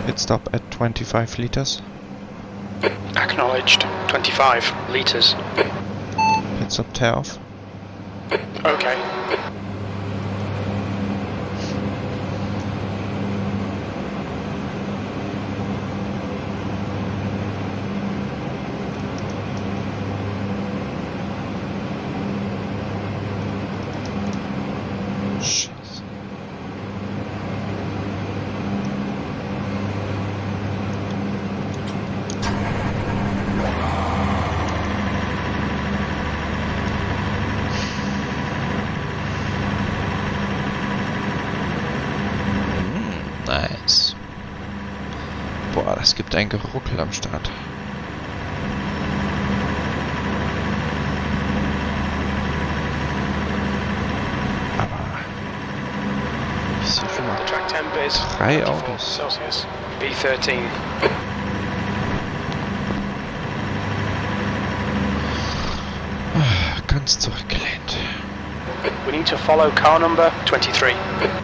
Pit stop at 25 liters. Acknowledged. 25 litres. Pit stop tear off. Okay. Nice. Boah, das gibt ein Geruckel am Start. Aber ich sehe schon mal 3 Autos. Celsius. B13. Ganz zurückgelehnt. We need to follow car number 23.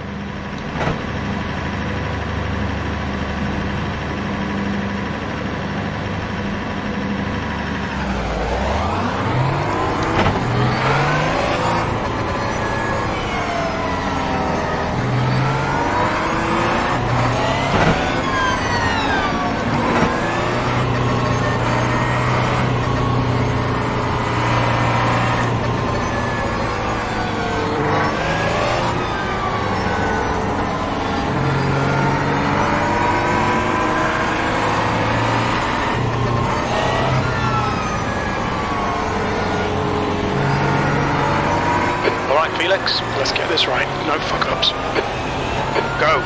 Felix, let's get this right. No fuck-ups. Go.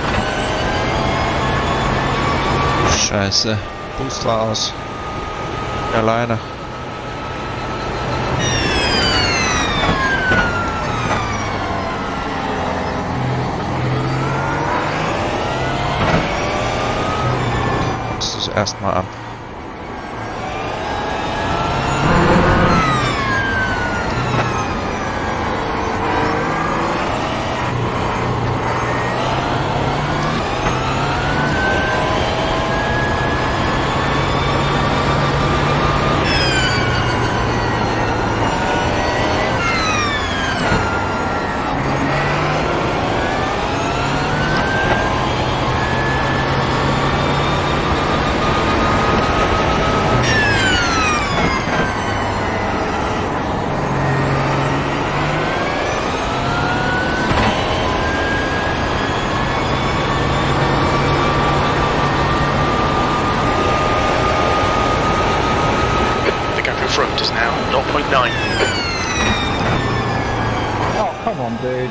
Scheiße. Boost war aus. Alleine. Guckst du es erstmal an. Front is now 0.9. Oh, come on, dude.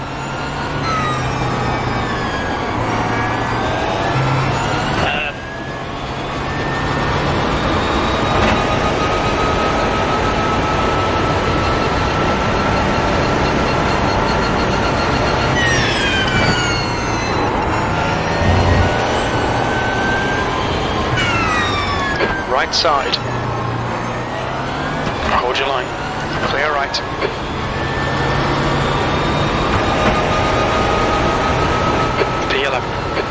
Right side. Hold your line. Clear right. P11.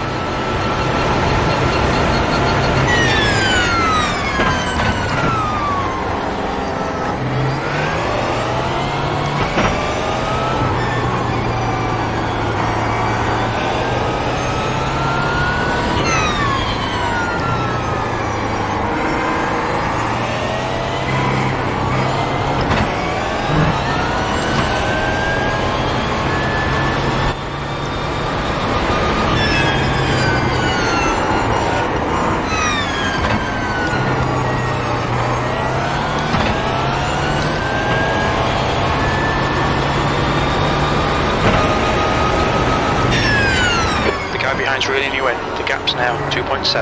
Behind's reeling you in. The gap's now 2.7.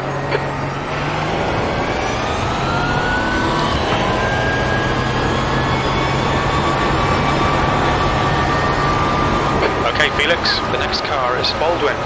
Okay, Felix, the next car is Baldwin.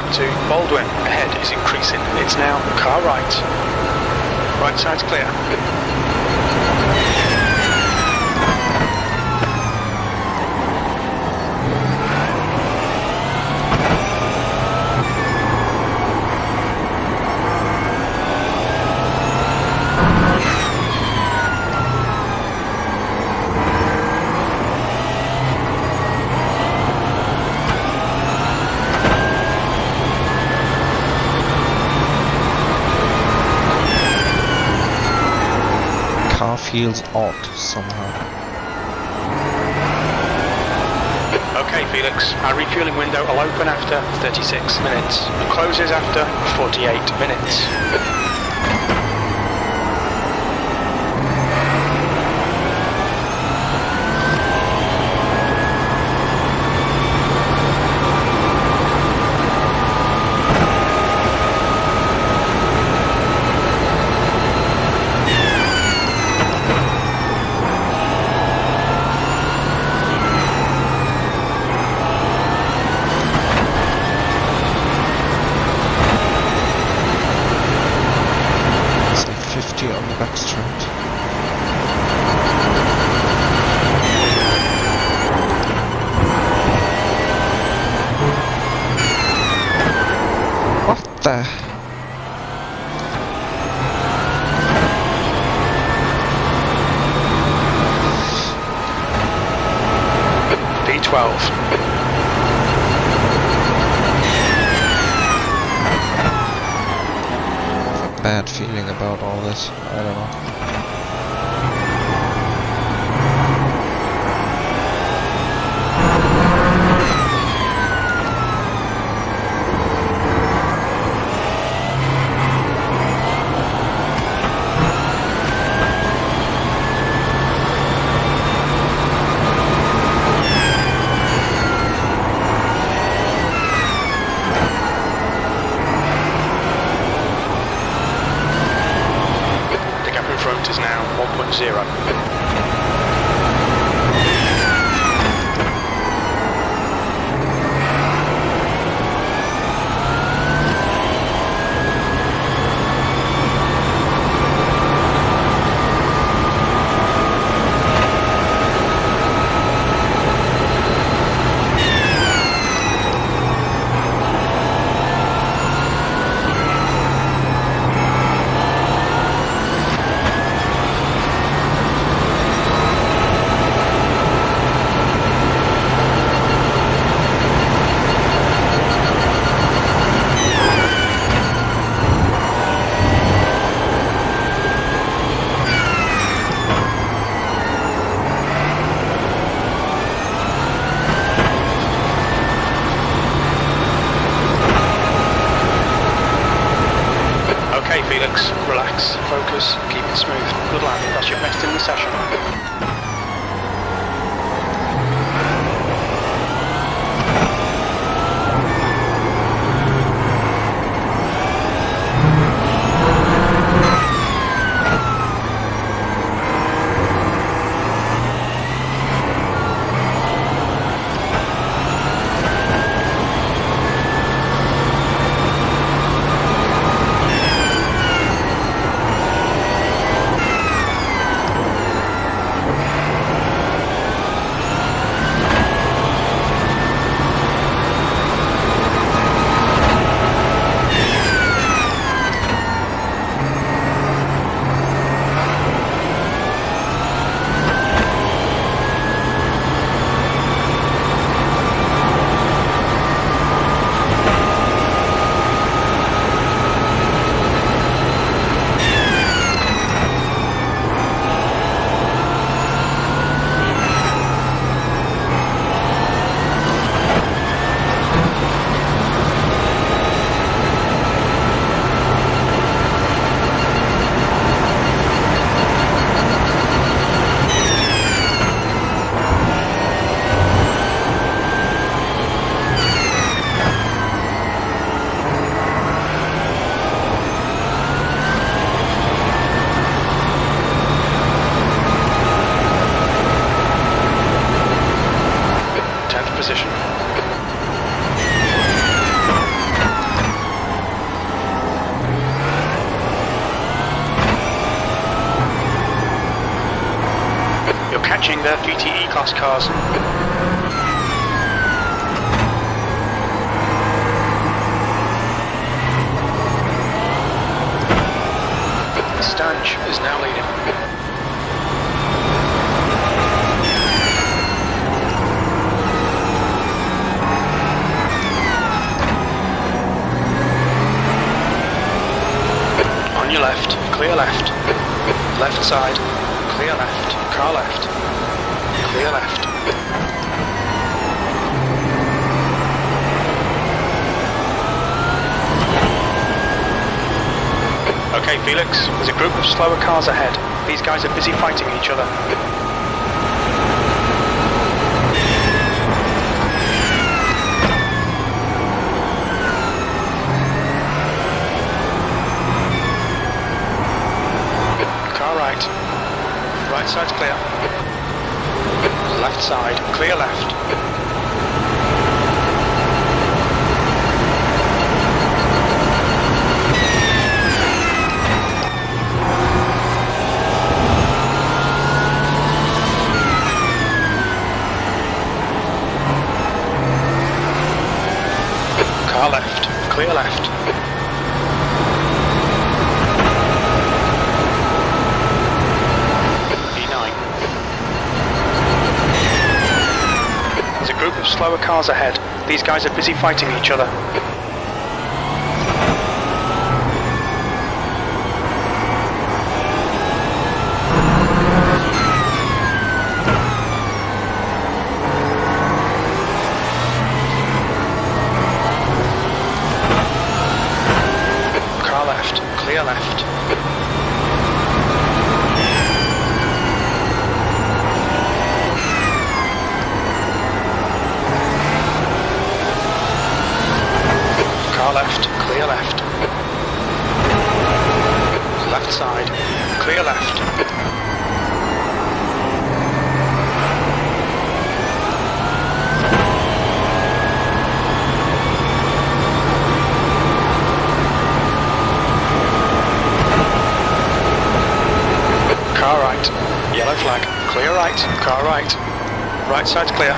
to Baldwin. Ahead is increasing. It's now car right. Right side's clear. Feels odd somehow. Okay, Felix, our refueling window will open after 36 minutes and closes after 48 minutes. On the back straight. What the? V12. Bad feeling about all this. I don't know. Is now 1.0. Felix, relax, focus, keep it smooth. Good lad, that's your best in the session. They're VTE class cars. Stanch is now leading. On your left, clear left. Left side, clear left. Car left, clear left. Okay, Felix, there's a group of slower cars ahead. These guys are busy fighting each other. Car right. Right side's clear. Left side, clear left. Car left, clear left. E9. There's a group of slower cars ahead. These guys are busy fighting each other. Clear left. Car left, clear left. Left side, clear left. Car right, yellow flag, clear right, car right. Right side's clear.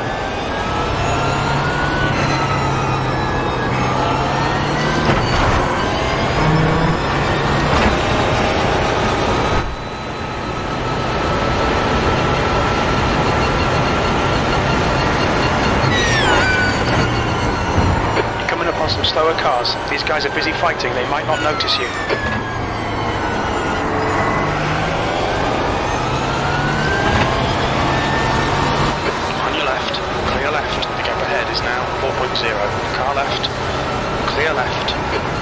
Coming up on some slower cars. These guys are busy fighting, they might not notice you. Left. The gap ahead is now 4.0. Car left. Clear left.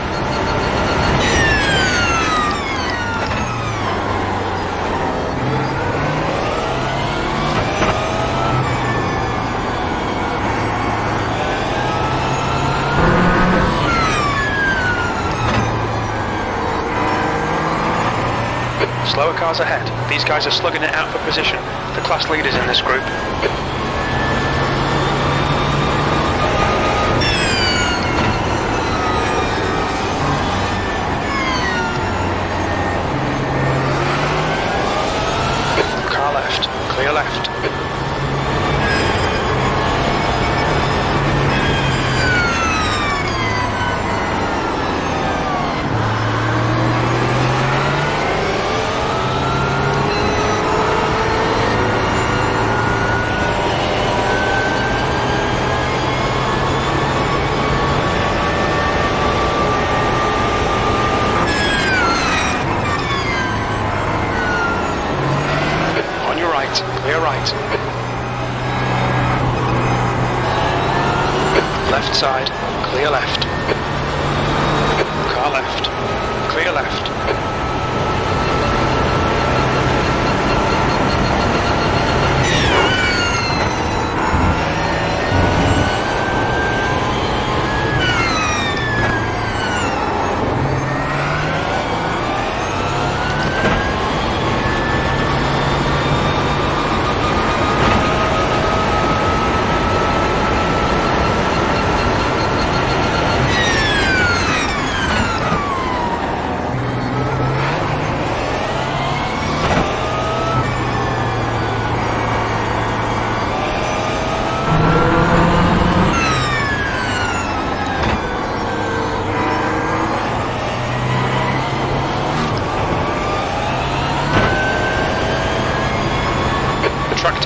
Slower cars ahead. These guys are slugging it out for position. The class leaders in this group. Clear left. Clear right. Left side, clear left. Car left, clear left.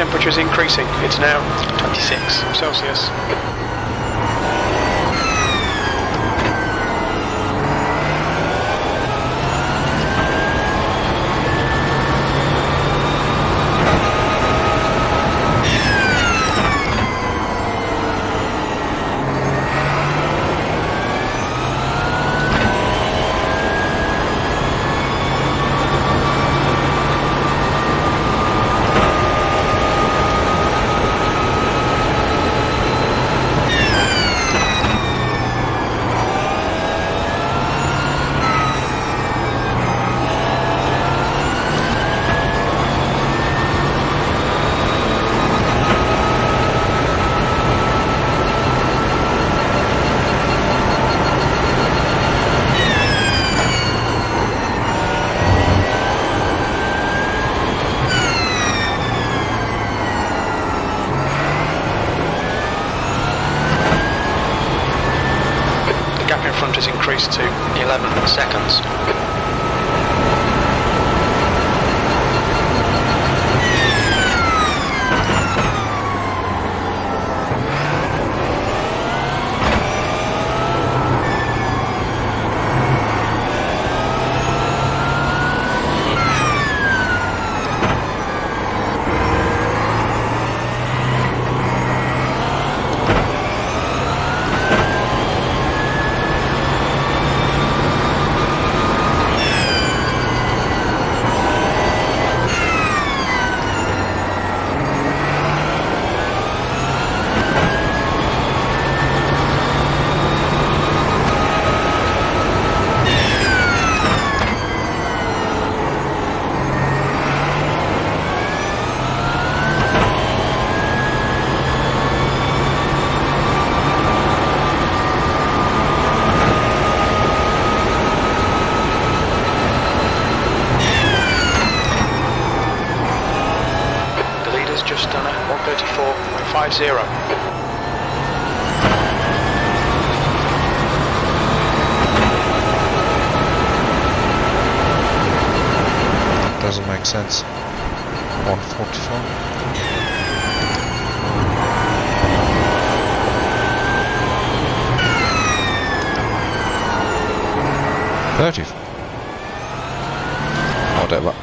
temperature is increasing. It's now 26 Celsius. Has increased to 11 seconds. Just done at 134.50. Doesn't make sense. 144. Whatever.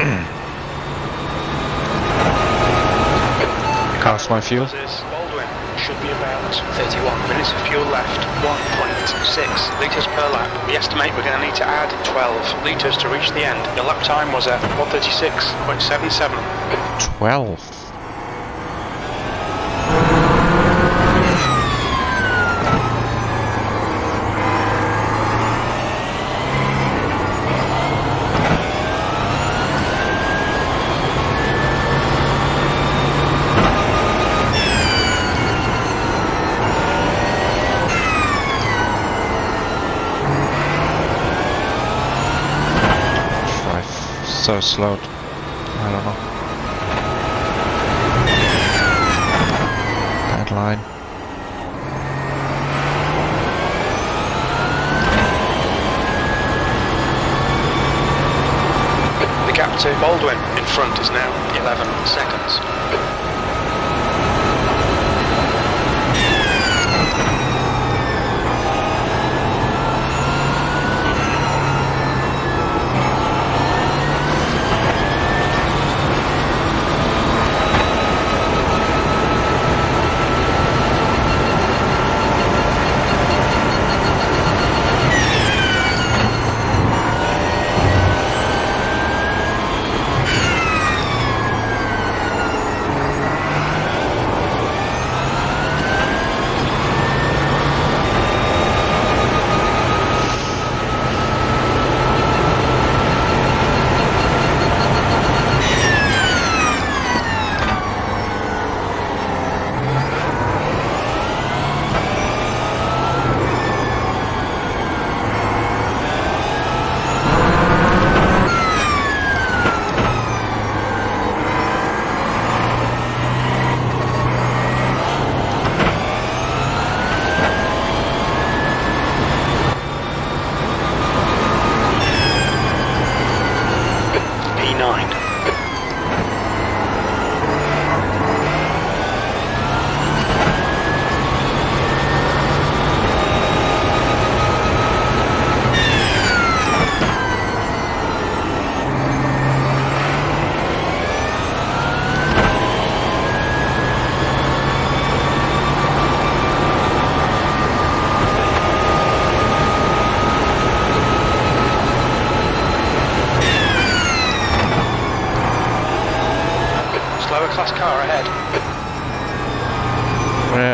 How's my fuel? Baldwin should be about 31 minutes of fuel left, 1.6 litres per lap. We estimate we're going to need to add 12 litres to reach the end. Your lap time was at 136.77. 12? So slowed. I don't know. Bad line. The gap to Baldwin in front is now 11 seconds.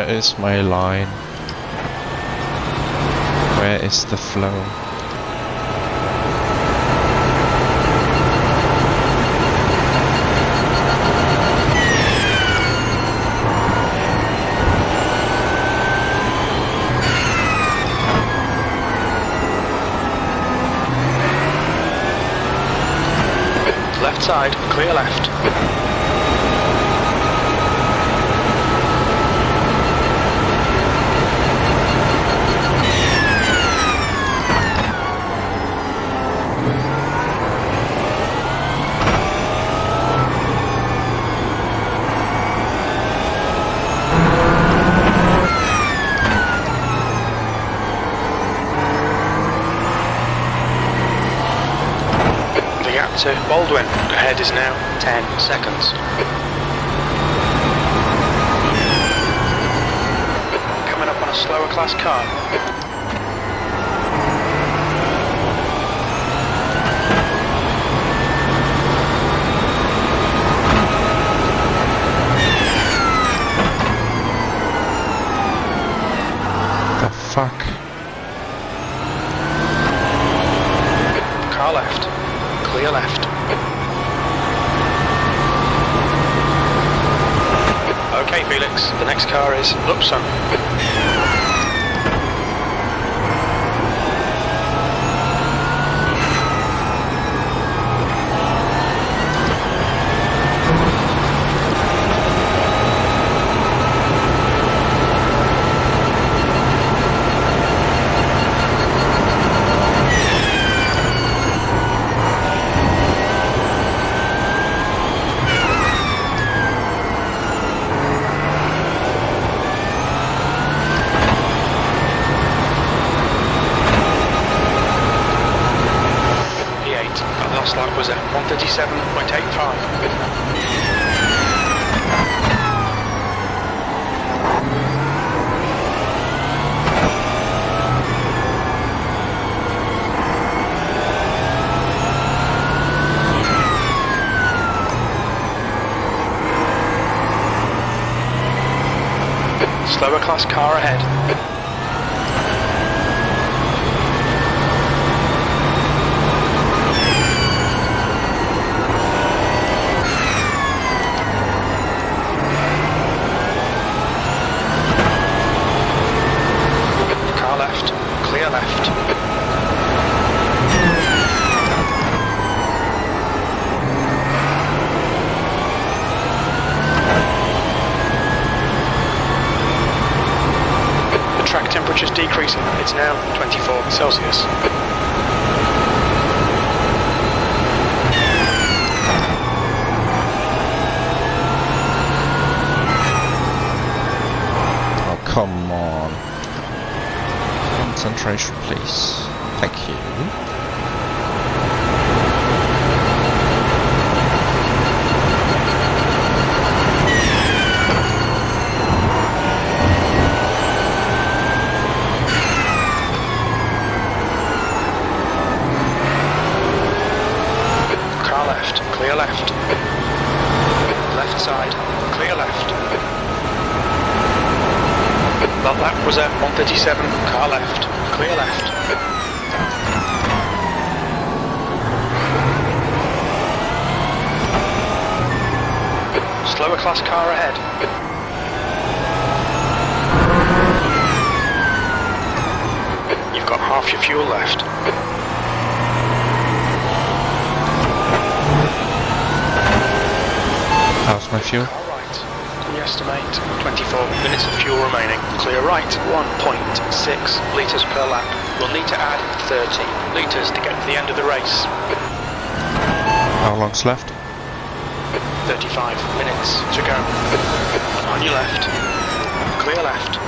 Where is my line? Where is the flow? Left side, clear left. To Baldwin. Ahead is now 10 seconds. Coming up on a slower class car. The fuck? Car left. Clear left. Okay, Felix, the next car is Luxon. Last lap was at 1:37.85. Slower class car ahead. Clear left. The track temperature is decreasing. It's now 24 Celsius. Oh, come on. Concentration, please. Thank you. Car left, clear left. Left side, clear left. That lap was at 1:37, car left, clear left. Slower class car ahead. You've got half your fuel left. How's my fuel? We estimate 24 minutes of fuel remaining. Clear right, 1.6 litres per lap. We'll need to add 30 litres to get to the end of the race. How long's left? 35 minutes to go. On your left. Clear left.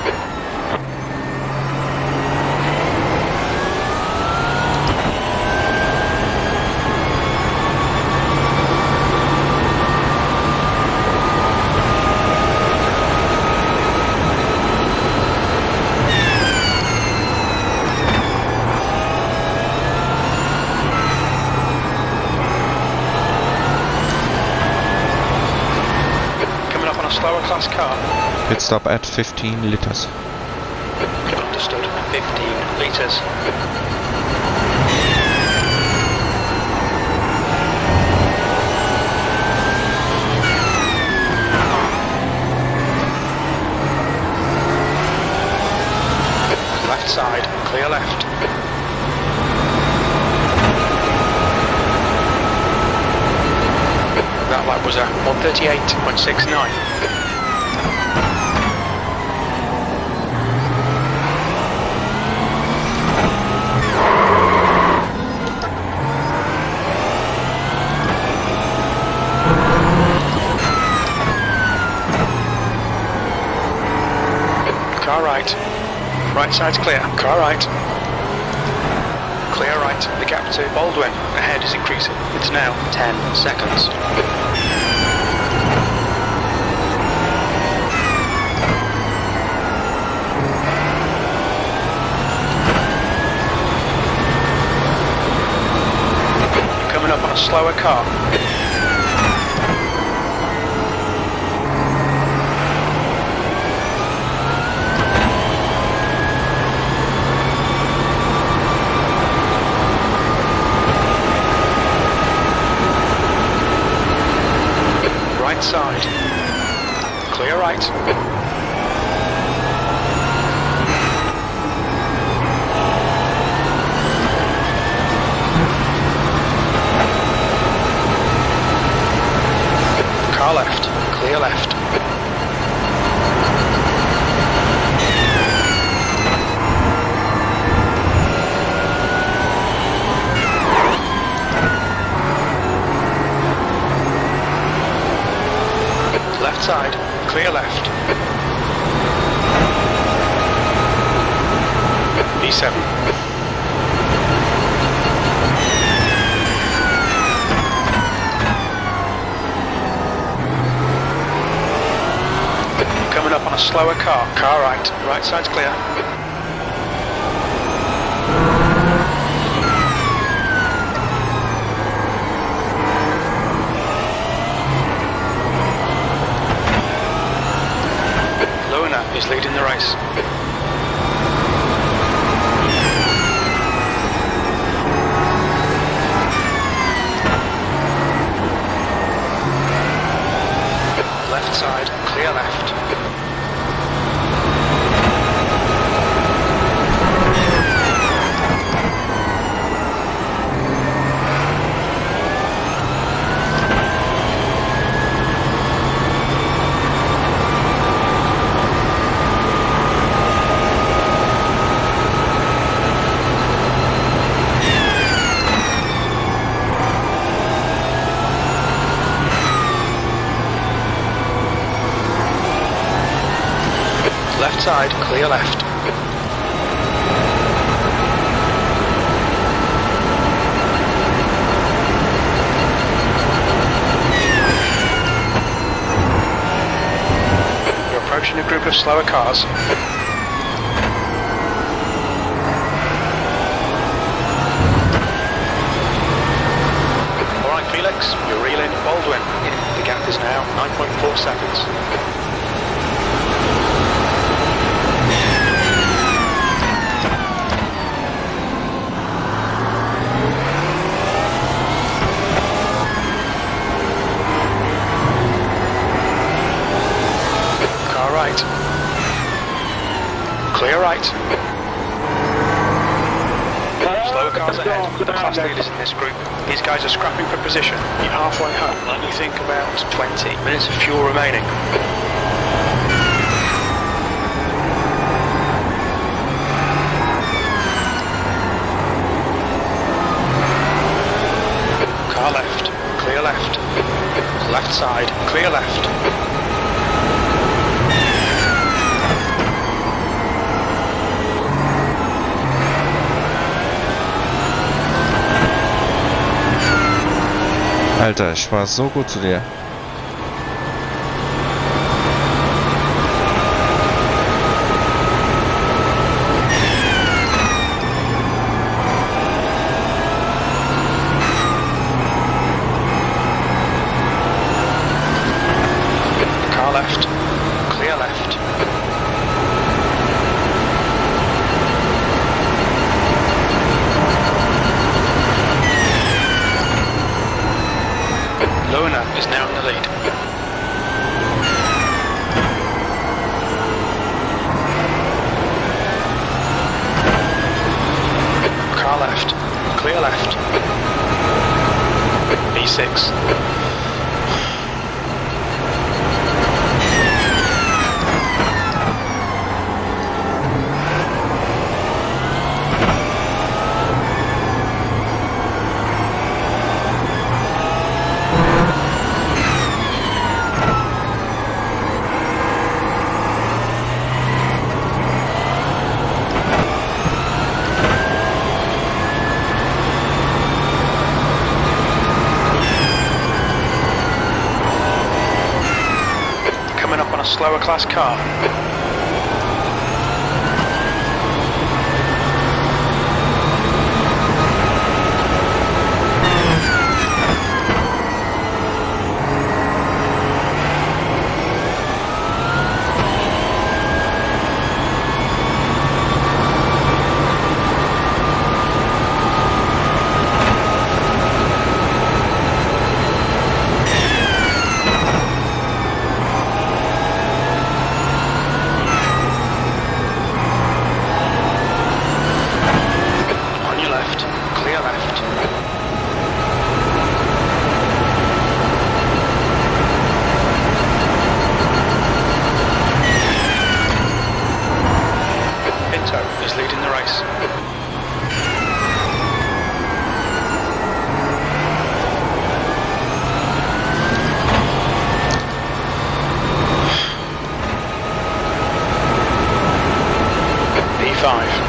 Slower class car. Pit stop at 15 liters. Understood. 15 litres. Left side, clear left. That lap was a 1:38.69. Car right. Right side's clear. Car right. Clear right. The gap to Baldwin ahead is increasing. It's now 10 seconds. You're coming up on a slower car. Right side. Clear right. Car left. Clear left. Left side, clear left. B7. Coming up on a slower car. Car right. Right side's clear. Is leading the race. Left side, clear left. Left side, clear left. You're approaching a group of slower cars. Alright Felix, you're reeling Baldwin. The gap is now 9.4 seconds. Right. Clear right. Slower cars ahead, the class leaders in this group. These guys are scrapping for position. You're halfway home. Only think about 20 minutes of fuel remaining. Car left. Clear left. Left side. Clear left. Alter, ich war so gut zu dir. Car left. Clear left. clear left. V6. A slower class car. Is leading the race. P5.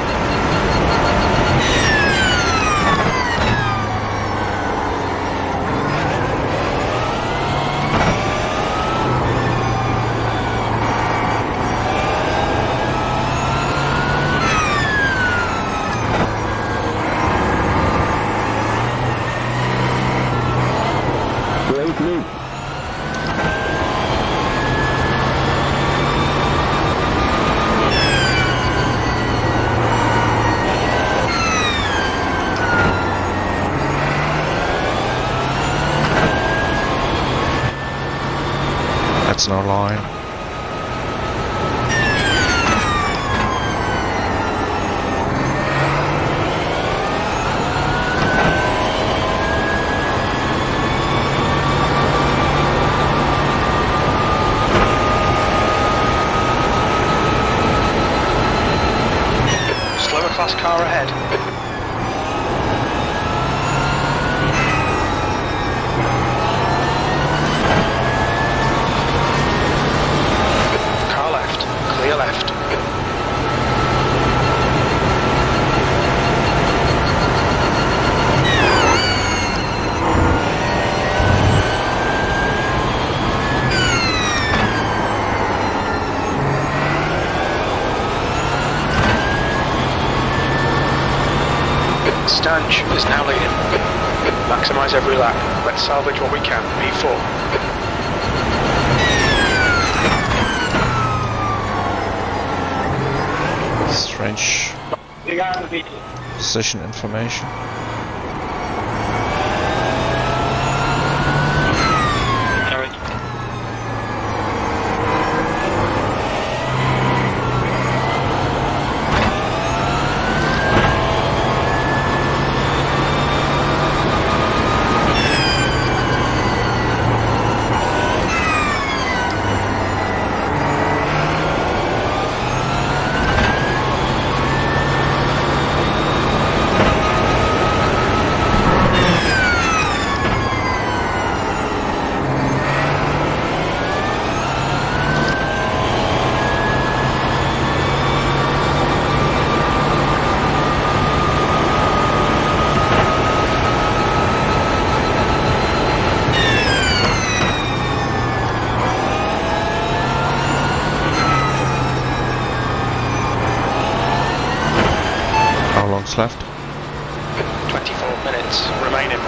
That's no line. Slower class car ahead. Left. Stanch is now leading. Maximise every lap. Let's salvage what we can. P4. Strange position information. Left. 24 minutes remaining.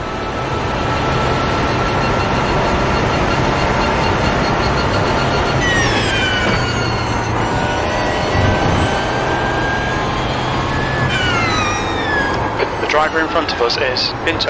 The driver in front of us is Pinto.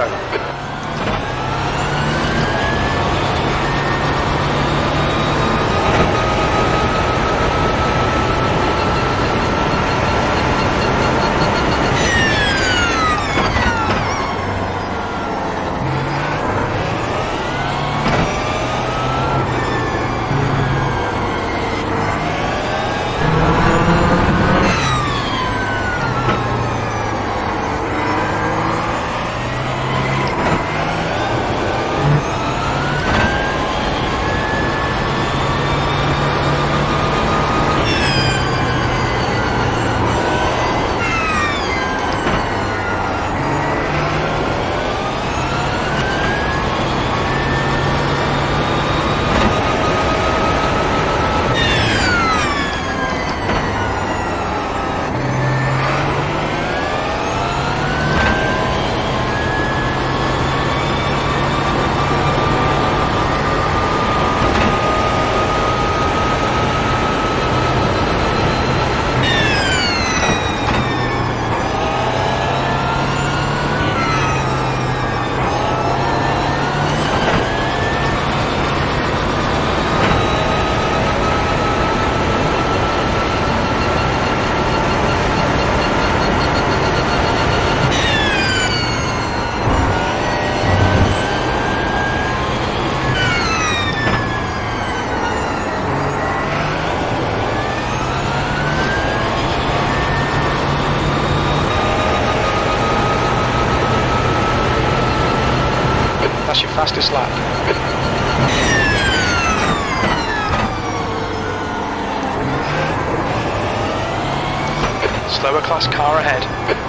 fastest lap. Slower class car ahead.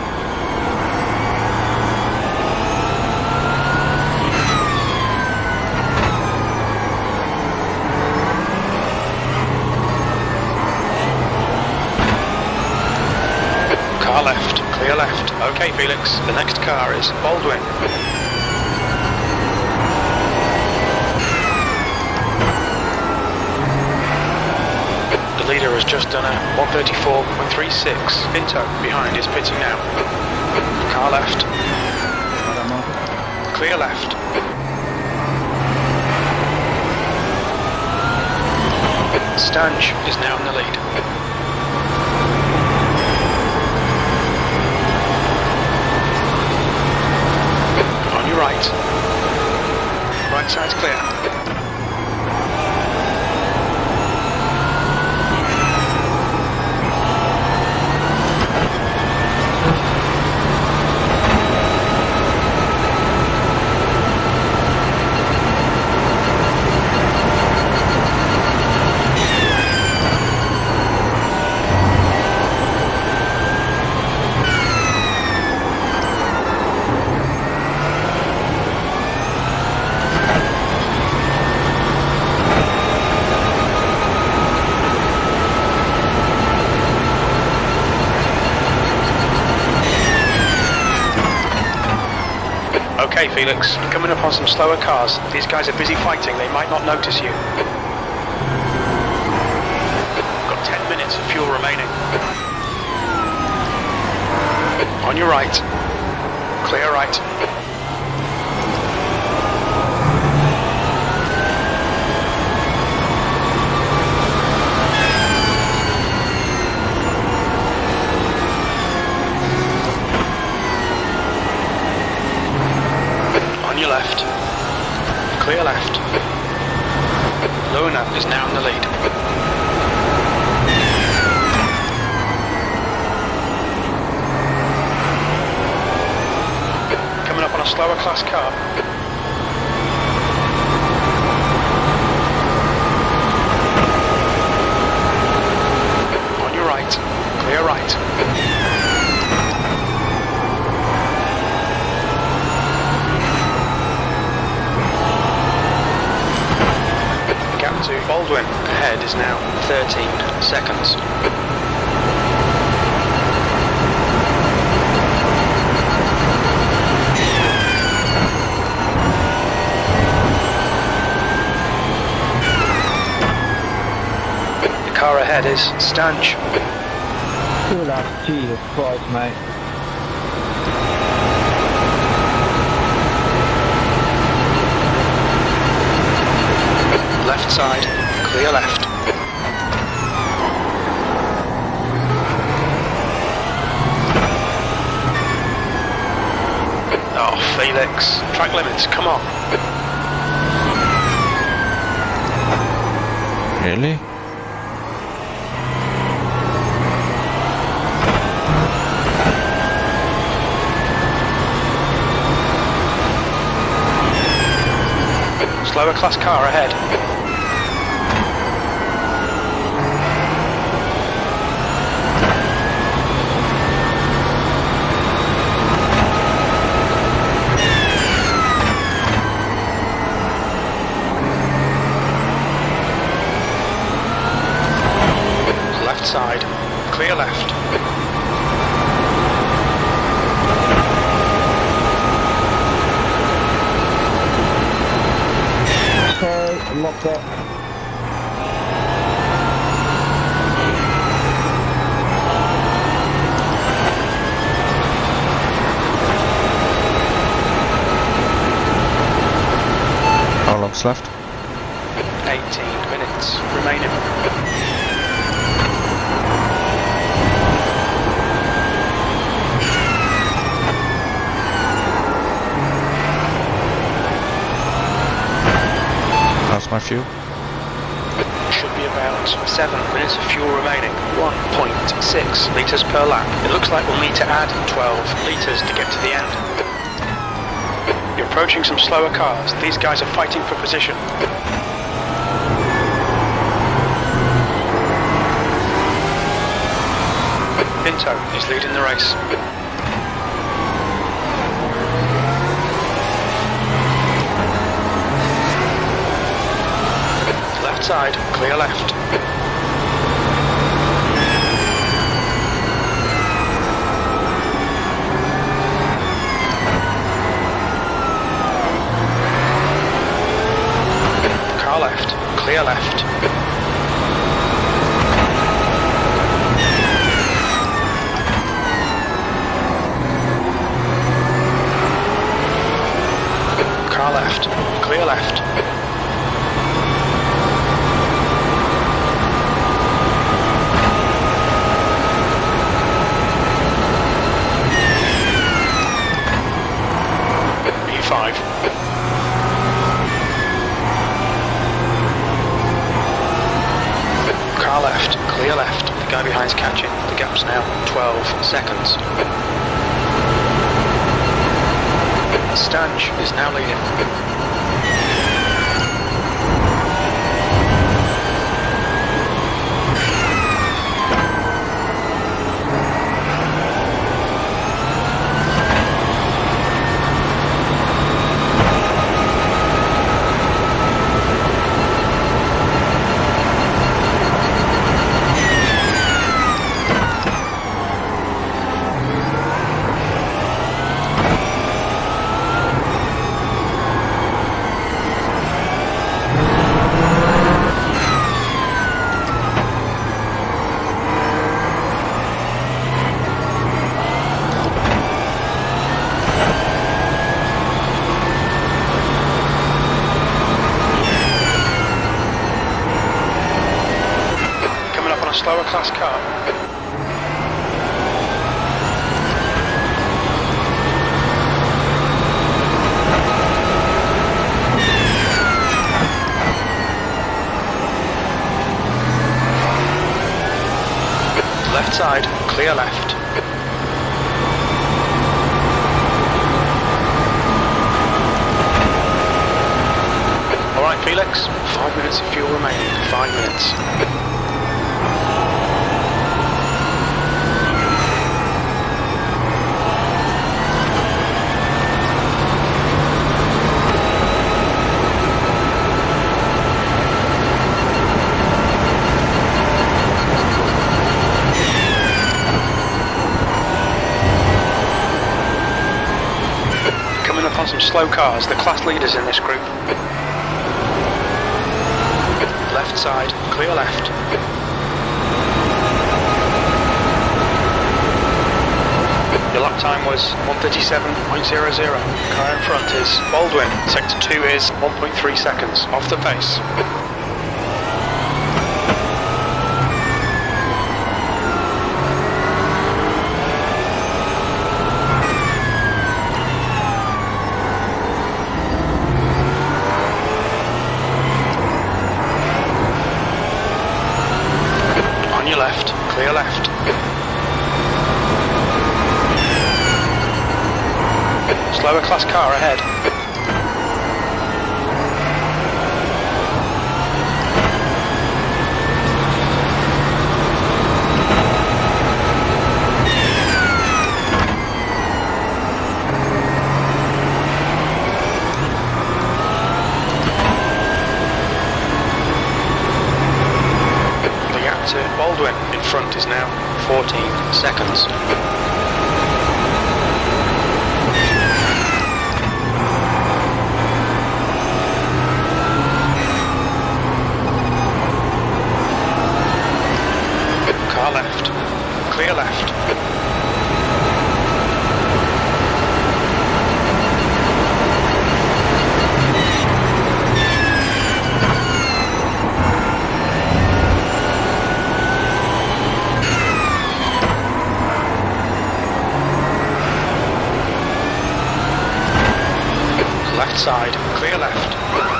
Car left, clear left. Okay, Felix, the next car is Baldwin. The leader has just done a 134.36. Pinto behind is pitting now. Car left. Clear left. Stange is now in the lead. Right. Right side's clear. Okay, Felix, you're coming up on some slower cars. These guys are busy fighting, they might not notice you. Got 10 minutes of fuel remaining. On your right. Clear right. Your left. Clear left. Luna is now in the lead. Coming up on a slower class car. On your right. Clear right. To Baldwin ahead is now 13 seconds. The car ahead is Stange. Jesus Christ, mate. Left side, clear left. Oh, Felix, track limits, come on. Really? Slower class car ahead. Side, clear left. Sorry, locked up. How long's left? 18 minutes remaining. How's my fuel? Should be about 7 minutes of fuel remaining. 1.6 litres per lap. It looks like we'll need to add 12 litres to get to the end. You're approaching some slower cars. These guys are fighting for position. Pinto is leading the race. Left side, clear left. Car left, clear left. Car left, clear left. E5. Car left, clear left. The guy behind's catching. The gap's now 12 seconds. Stanch is now leading. Slower class car. Left side, clear left. Alright Felix, 5 minutes of fuel remaining, 5 minutes. On some slow cars, the class leaders in this group. Left side, clear left. Your lap time was 1:37.00. Car in front is Baldwin. Sector 2 is 1.3 seconds off the pace. Left, clear left. Slower class car ahead. Baldwin in front is now 14 seconds. Car left, clear left. Left side, clear left.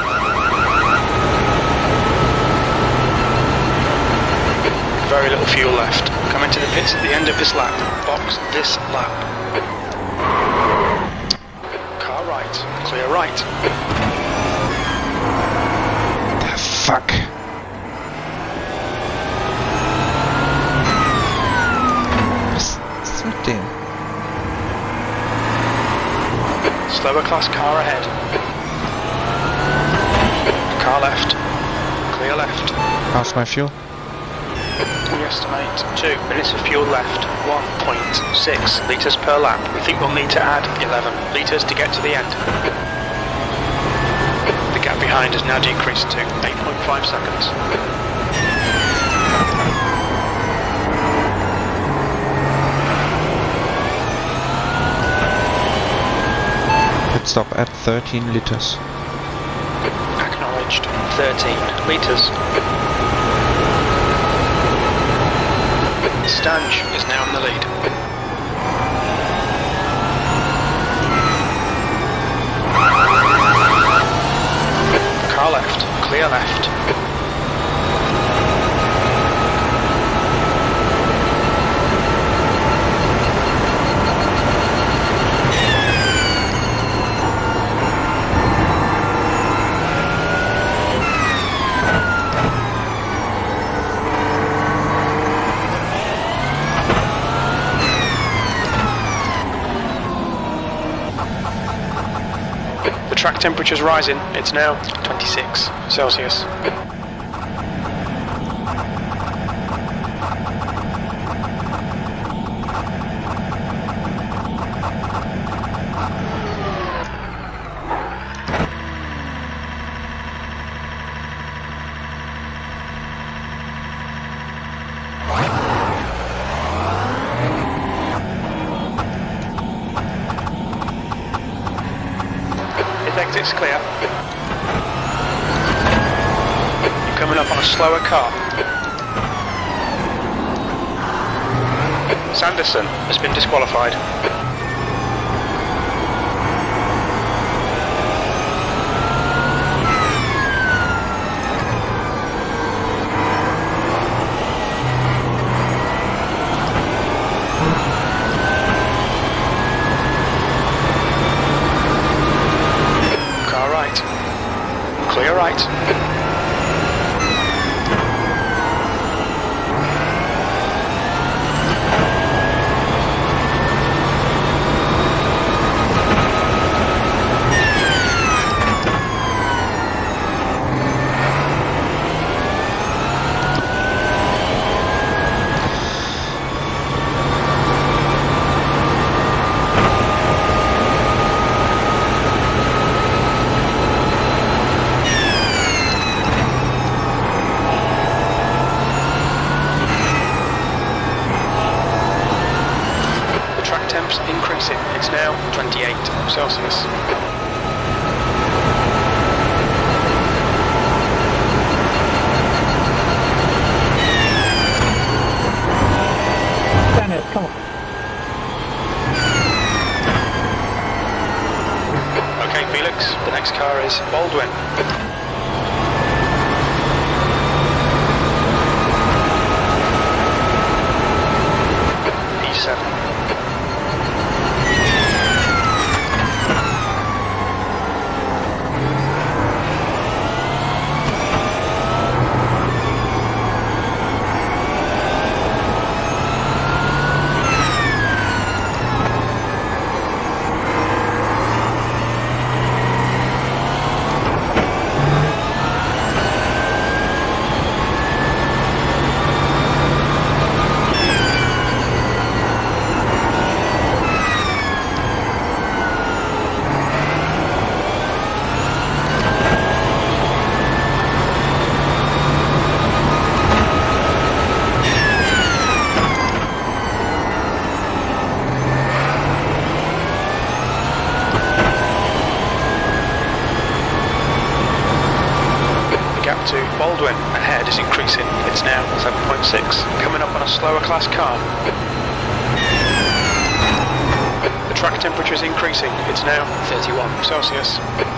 Very little fuel left. Coming to the pits at the end of this lap. Box this lap. Car right. right, clear right. The fuck? Was ist mit dem? Slower class car ahead. Car left, clear left. How's my fuel? We estimate 2 minutes of fuel left, 1.6 litres per lap. We think we'll need to add 11 litres to get to the end. The gap behind has now decreased to 8.5 seconds. Pit stop at 13 litres. Acknowledged, 13 litres. Stange is now in the lead. Car left, clear left. Track temperature's rising, it's now 26 Celsius. Exit's clear. You're coming up on a slower car. Sanderson has been disqualified. Clear right. Increasing, it's now 28 Celsius. Dennis, come on. Okay, Felix, the next car is Baldwin. P7. To Baldwin ahead is increasing, it's now 7.6, coming up on a slower class car. The track temperature is increasing, it's now 31 Celsius.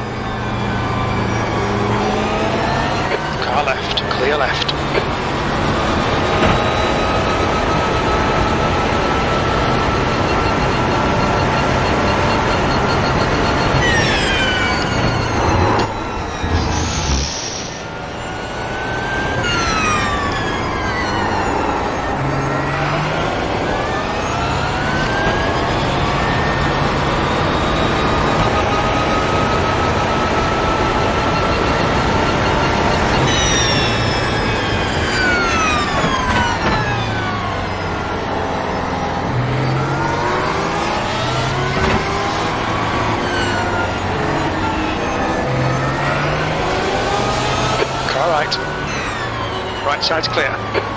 Car left, clear left. Right side's clear.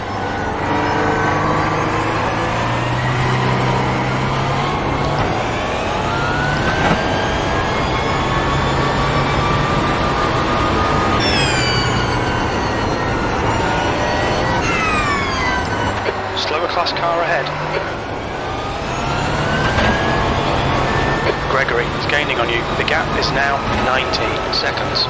Slower class car ahead. Gregory is gaining on you. The gap is now 19 seconds.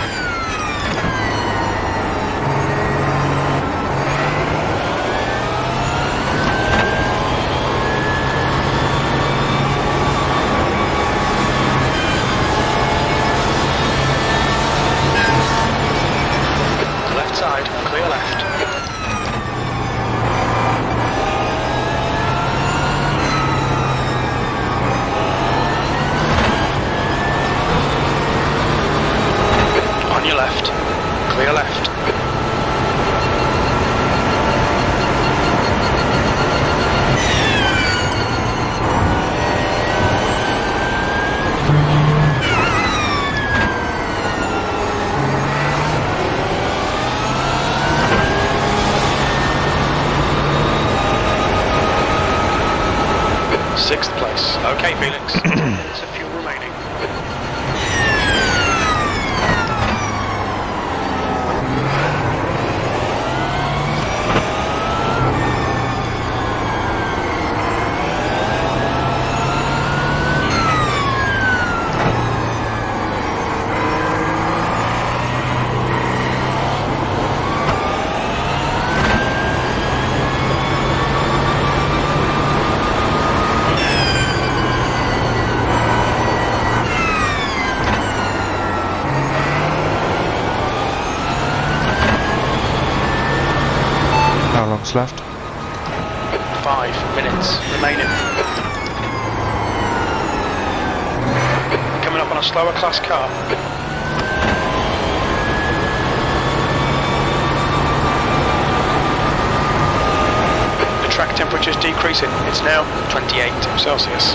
Left side, clear left. On your left, clear left. Sixth place. Okay, Felix. It's a few remaining. How long's left? 5 minutes remaining. Coming up on a slower class car. The track temperature is decreasing. It's now 28 Celsius.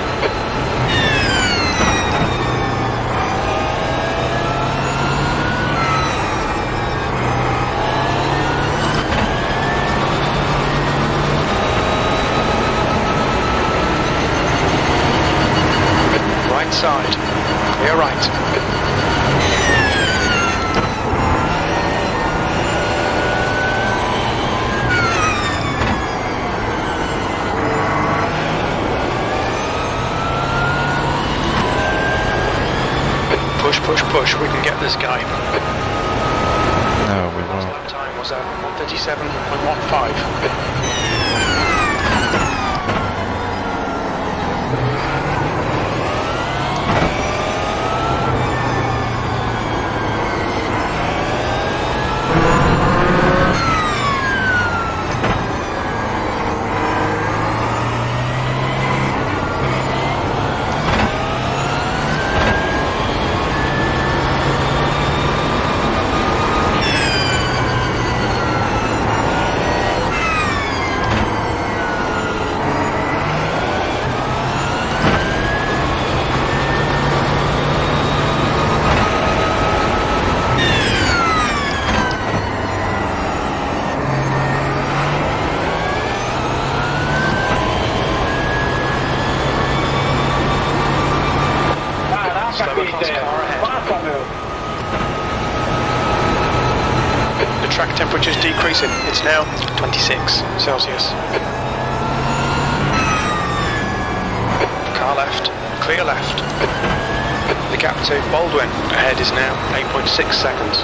Right side, clear right. Push, push, push, we can get this guy. No, we Last won't. lap time was 1:37.15. The track temperature is decreasing. It's now 26 Celsius. Car left, clear left. The gap to Baldwin ahead is now 8.6 seconds.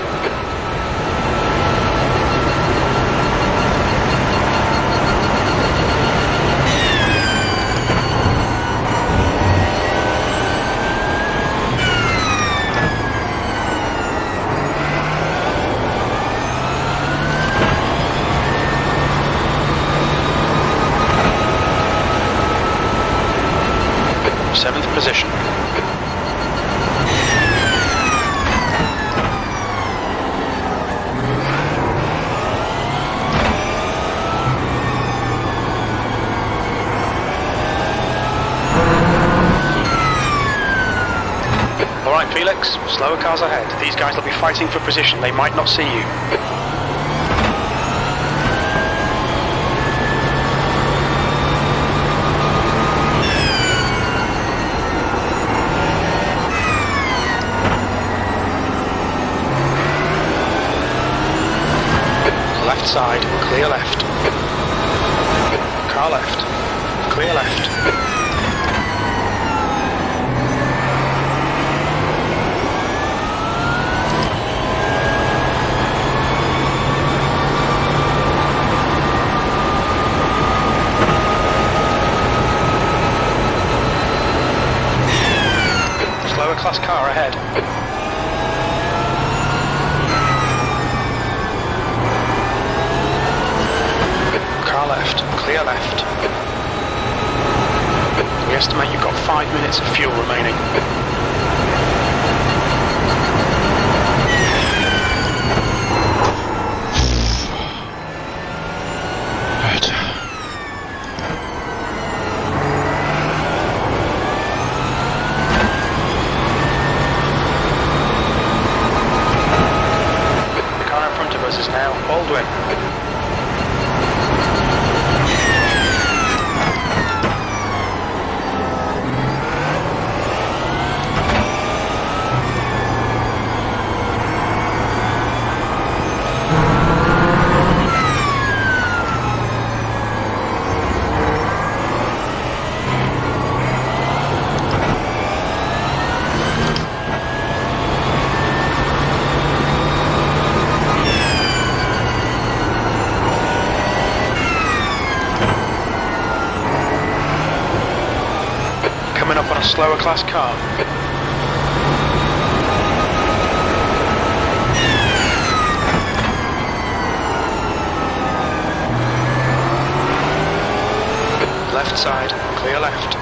Seventh position. Alright Felix, slower cars ahead. These guys will be fighting for position, they might not see you. Left side, clear left. Car left, clear left. Slower class car ahead. Car left, clear left. We estimate you've got 5 minutes of fuel remaining. Alter. The car in front of us is now Baldwin. Coming up on a slower class car. Left side, clear left.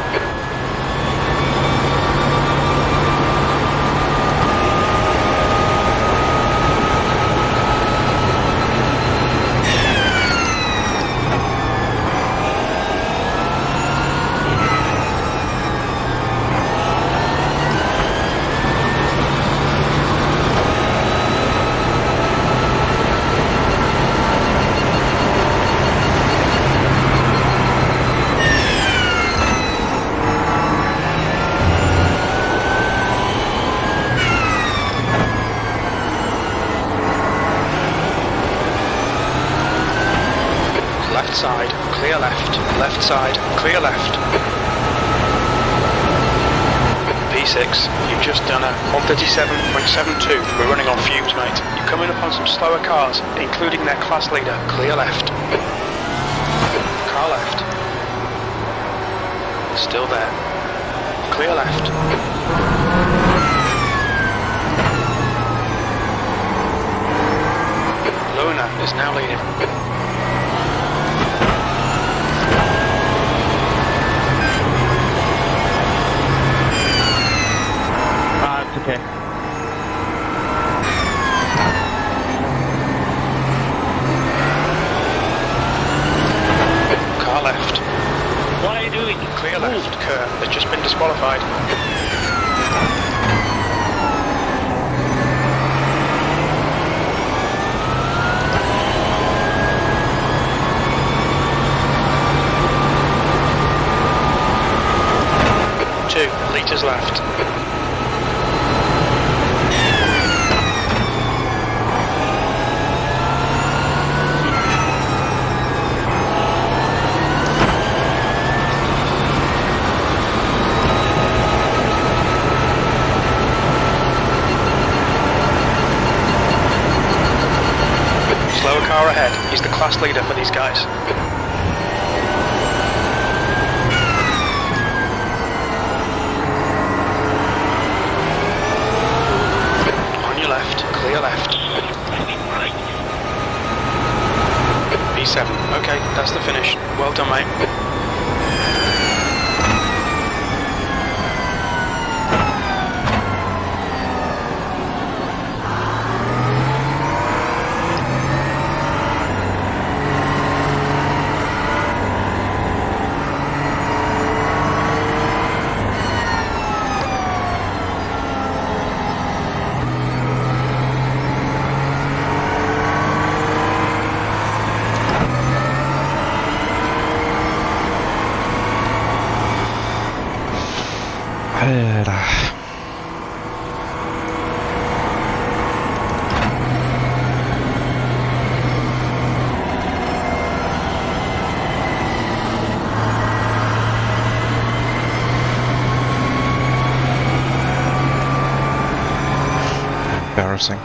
Left side, clear left. Left side, clear left. P6, you've just done a 137.72. We're running on fumes, mate. You're coming up on some slower cars, including their class leader. Clear left. Car left. Still there. Clear left. Luna is now leading. It's okay. Car left. What are you doing? Clear left. Kerr has just been disqualified. Two litres left. Slower car ahead. He's the class leader for these guys. On your left, clear left. B7. Okay, that's the finish. Well done, mate. Alter. Embarrassing.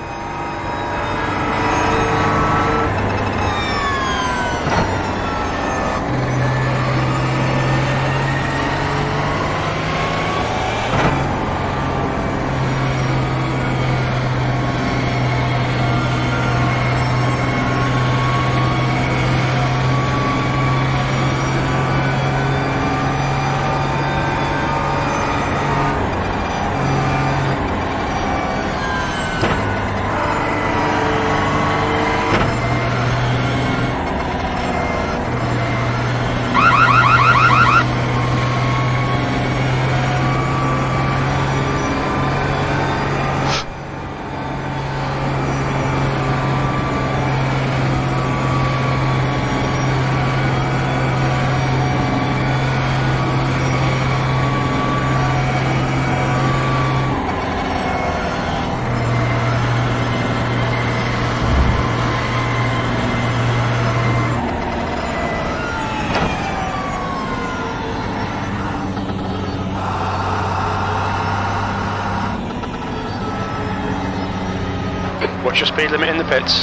What's your speed limit in the pits?